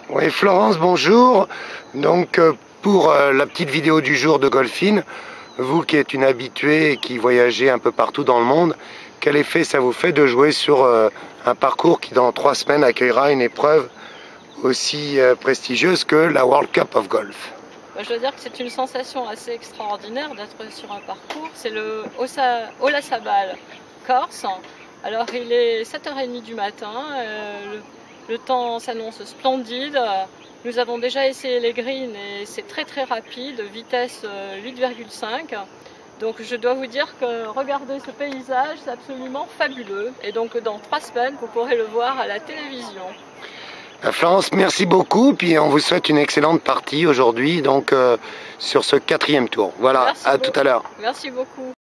Oui, Florence, bonjour. Donc, pour la petite vidéo du jour de Golfin, vous qui êtes une habituée et qui voyagez un peu partout dans le monde, quel effet ça vous fait de jouer sur un parcours qui, dans 3 semaines, accueillera une épreuve aussi prestigieuse que la World Cup of Golf? Je dois dire que c'est une sensation assez extraordinaire d'être sur un parcours. C'est le Olasabal Corse. Alors il est 7h30 du matin, le temps s'annonce splendide. Nous avons déjà essayé les greens et c'est très rapide, vitesse 8,5. Donc je dois vous dire que regarder ce paysage, c'est absolument fabuleux. Et donc dans 3 semaines, vous pourrez le voir à la télévision. Florence, merci beaucoup, puis on vous souhaite une excellente partie aujourd'hui, donc sur ce 4e tour. Voilà, Merci à tout à l'heure. Merci beaucoup.